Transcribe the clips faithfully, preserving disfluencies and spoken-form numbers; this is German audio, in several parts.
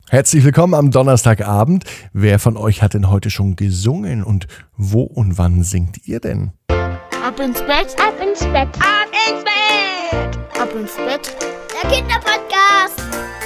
Herzlich willkommen am Donnerstagabend. Wer von euch hat denn heute schon gesungen und wo und wann singt ihr denn? Ab ins Bett, ab ins Bett, ab ins Bett, ab ins Bett, der Kinderpodcast.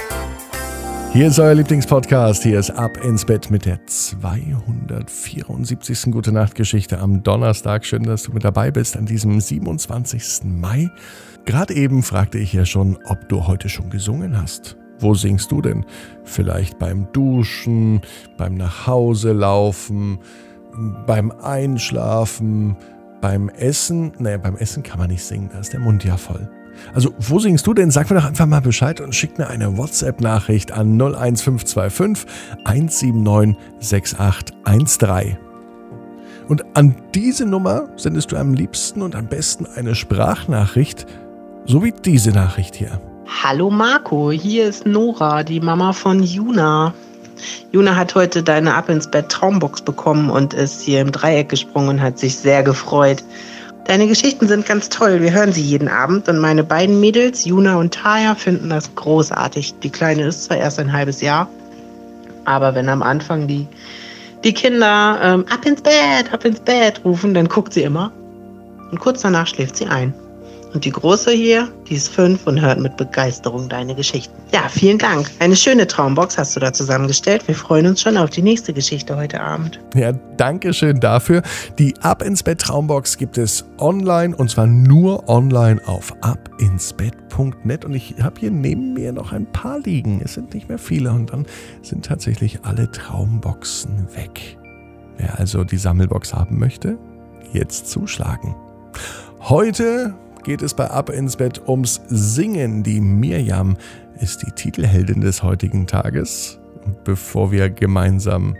Hier ist euer Lieblingspodcast. Hier ist Ab ins Bett mit der zweihundertvierundsiebzigsten Gute-Nacht-Geschichte am Donnerstag. Schön, dass du mit dabei bist an diesem siebenundzwanzigsten Mai. Gerade eben fragte ich ja schon, ob du heute schon gesungen hast. Wo singst du denn? Vielleicht beim Duschen, beim Nachhauselaufen, beim Einschlafen, beim Essen? Naja, beim Essen kann man nicht singen, da ist der Mund ja voll. Also, wo singst du denn? Sag mir doch einfach mal Bescheid und schick mir eine WhatsApp-Nachricht an null eins fünf zwei fünf eins sieben neun sechs acht eins drei. Und an diese Nummer sendest du am liebsten und am besten eine Sprachnachricht, so wie diese Nachricht hier. Hallo Marco, hier ist Nora, die Mama von Juna. Juna hat heute deine Ab ins Bett Traumbox bekommen und ist hier im Dreieck gesprungen und hat sich sehr gefreut. Deine Geschichten sind ganz toll, wir hören sie jeden Abend und meine beiden Mädels, Juna und Taya, finden das großartig. Die Kleine ist zwar erst ein halbes Jahr, aber wenn am Anfang die, die Kinder ähm, ab ins Bett, ab ins Bett rufen, dann guckt sie immer und kurz danach schläft sie ein. Und die Große hier, die ist fünf und hört mit Begeisterung deine Geschichten. Ja, vielen Dank. Eine schöne Traumbox hast du da zusammengestellt. Wir freuen uns schon auf die nächste Geschichte heute Abend. Ja, danke schön dafür. Die Ab ins Bett Traumbox gibt es online und zwar nur online auf ab ins bett punkt net. Und ich habe hier neben mir noch ein paar liegen. Es sind nicht mehr viele und dann sind tatsächlich alle Traumboxen weg. Wer also die Sammelbox haben möchte, jetzt zuschlagen. Heute geht es bei Ab ins Bett ums Singen. Die Mirjam ist die Titelheldin des heutigen Tages. Und bevor wir gemeinsam,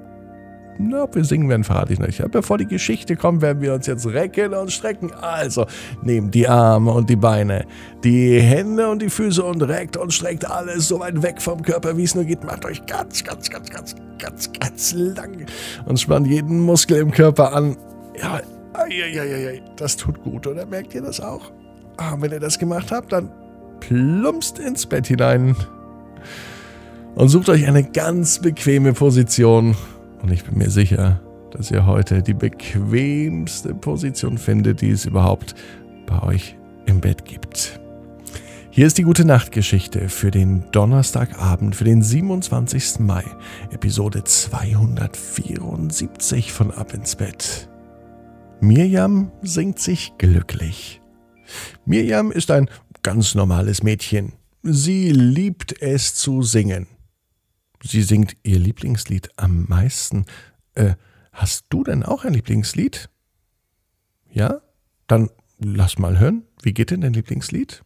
na, ob wir singen werden, verrate ich nicht. Aber bevor die Geschichte kommt, werden wir uns jetzt recken und strecken. Also, nehmt die Arme und die Beine, die Hände und die Füße und reckt und streckt alles so weit weg vom Körper, wie es nur geht. Macht euch ganz, ganz, ganz, ganz, ganz, ganz lang und spannt jeden Muskel im Körper an. Ja, Eieieiei, das tut gut, oder? Merkt ihr das auch? Ah, wenn ihr das gemacht habt, dann plumpst ins Bett hinein und sucht euch eine ganz bequeme Position. Und ich bin mir sicher, dass ihr heute die bequemste Position findet, die es überhaupt bei euch im Bett gibt. Hier ist die Gute-Nacht-Geschichte für den Donnerstagabend, für den siebenundzwanzigsten Mai, Episode zweihundertvierundsiebzig von Ab ins Bett. Mirjam singt sich glücklich. Mirjam ist ein ganz normales Mädchen. Sie liebt es zu singen. Sie singt ihr Lieblingslied am meisten. Äh, hast du denn auch ein Lieblingslied? Ja? Dann lass mal hören. Wie geht denn dein Lieblingslied?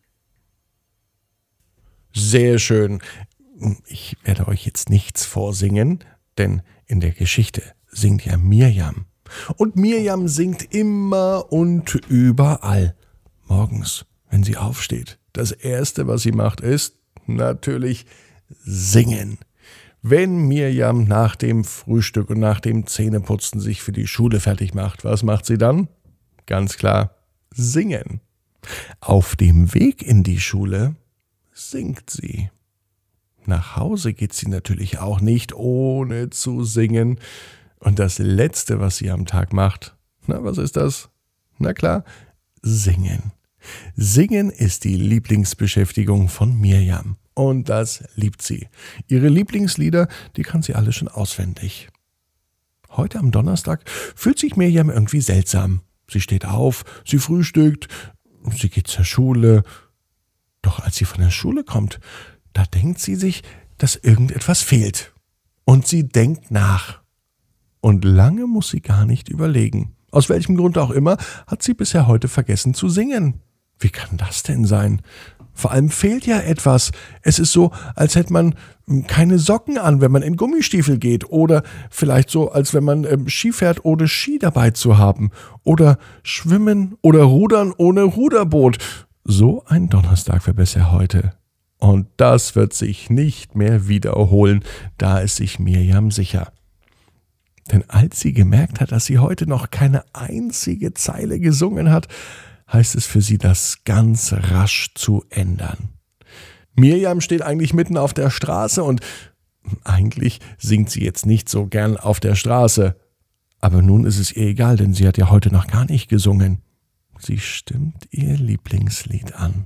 Sehr schön. Ich werde euch jetzt nichts vorsingen, denn in der Geschichte singt ja Mirjam. Und Mirjam singt immer und überall. Morgens, wenn sie aufsteht. Das Erste, was sie macht, ist natürlich singen. Wenn Mirjam nach dem Frühstück und nach dem Zähneputzen sich für die Schule fertig macht, was macht sie dann? Ganz klar, singen. Auf dem Weg in die Schule singt sie. Nach Hause geht sie natürlich auch nicht, ohne zu singen. Und das Letzte, was sie am Tag macht, na, was ist das? Na klar, singen. Singen ist die Lieblingsbeschäftigung von Mirjam. Und das liebt sie. Ihre Lieblingslieder, die kann sie alle schon auswendig. Heute am Donnerstag fühlt sich Mirjam irgendwie seltsam. Sie steht auf, sie frühstückt, sie geht zur Schule. Doch als sie von der Schule kommt, da denkt sie sich, dass irgendetwas fehlt. Und sie denkt nach. Und lange muss sie gar nicht überlegen. Aus welchem Grund auch immer hat sie bisher heute vergessen zu singen. Wie kann das denn sein? Vor allem fehlt ja etwas. Es ist so, als hätte man keine Socken an, wenn man in Gummistiefel geht. Oder vielleicht so, als wenn man ähm, Ski fährt, ohne Ski dabei zu haben. Oder schwimmen oder rudern ohne Ruderboot. So ein Donnerstag für bisher heute. Und das wird sich nicht mehr wiederholen, da ist sich Mirjam sicher. Denn als sie gemerkt hat, dass sie heute noch keine einzige Zeile gesungen hat, heißt es für sie, das ganz rasch zu ändern. Mirjam steht eigentlich mitten auf der Straße und Eigentlich singt sie jetzt nicht so gern auf der Straße. Aber nun ist es ihr egal, denn sie hat ja heute noch gar nicht gesungen. Sie stimmt ihr Lieblingslied an.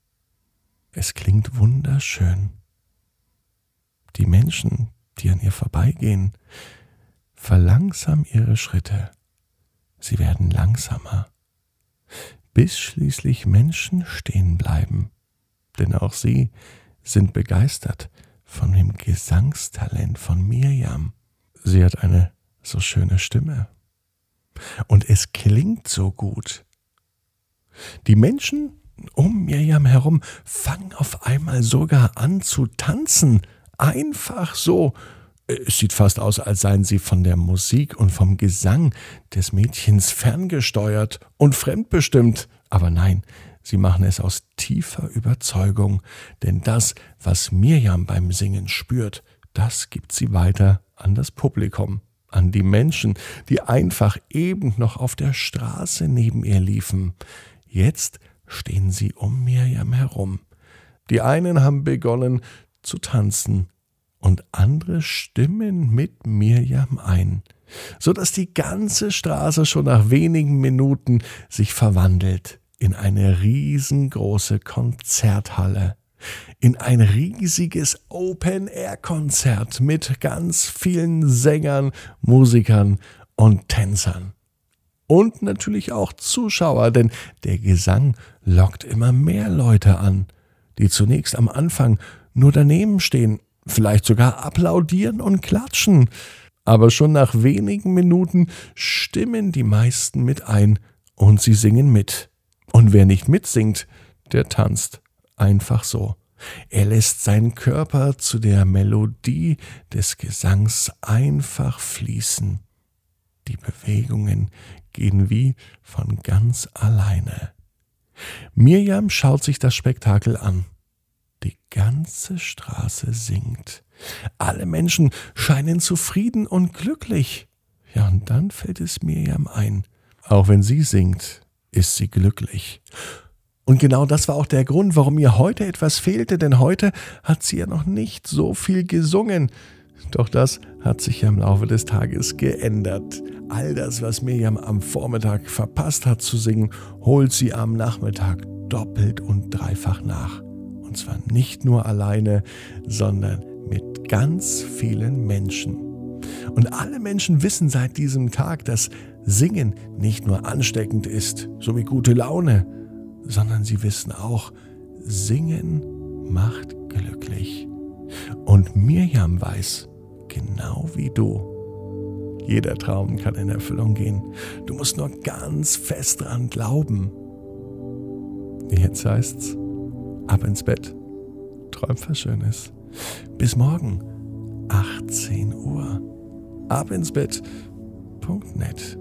Es klingt wunderschön. Die Menschen, die an ihr vorbeigehen, verlangsamen ihre Schritte. Sie werden langsamer, bis schließlich Menschen stehen bleiben. Denn auch sie sind begeistert von dem Gesangstalent von Mirjam. Sie hat eine so schöne Stimme. Und es klingt so gut. Die Menschen um Mirjam herum fangen auf einmal sogar an zu tanzen. Einfach so. Es sieht fast aus, als seien sie von der Musik und vom Gesang des Mädchens ferngesteuert und fremdbestimmt. Aber nein, sie machen es aus tiefer Überzeugung. Denn das, was Mirjam beim Singen spürt, das gibt sie weiter an das Publikum, an die Menschen, die einfach eben noch auf der Straße neben ihr liefen. Jetzt stehen sie um Mirjam herum. Die einen haben begonnen zu tanzen und andere stimmen mit Mirjam ein, sodass die ganze Straße schon nach wenigen Minuten sich verwandelt in eine riesengroße Konzerthalle, in ein riesiges Open-Air-Konzert mit ganz vielen Sängern, Musikern und Tänzern. Und natürlich auch Zuschauer, denn der Gesang lockt immer mehr Leute an, die zunächst am Anfang nur daneben stehen, vielleicht sogar applaudieren und klatschen. Aber schon nach wenigen Minuten stimmen die meisten mit ein und sie singen mit. Und wer nicht mitsingt, der tanzt einfach so. Er lässt seinen Körper zu der Melodie des Gesangs einfach fließen. Die Bewegungen gehen wie von ganz alleine. Mirjam schaut sich das Spektakel an. Die ganze Straße singt. Alle Menschen scheinen zufrieden und glücklich. Ja, und dann fällt es Mirjam ein. Auch wenn sie singt, ist sie glücklich. Und genau das war auch der Grund, warum ihr heute etwas fehlte, denn heute hat sie ja noch nicht so viel gesungen. Doch das hat sich ja im Laufe des Tages geändert. All das, was Mirjam am Vormittag verpasst hat zu singen, holt sie am Nachmittag doppelt und dreifach nach. Und zwar nicht nur alleine, sondern mit ganz vielen Menschen. Und alle Menschen wissen seit diesem Tag, dass Singen nicht nur ansteckend ist, so wie gute Laune, sondern sie wissen auch, Singen macht glücklich. Und Mirjam weiß, genau wie du, jeder Traum kann in Erfüllung gehen. Du musst nur ganz fest dran glauben. Jetzt heißt's, ab ins Bett, träum was Schönes. Bis morgen, achtzehn Uhr. Ab ins Bett punkt net.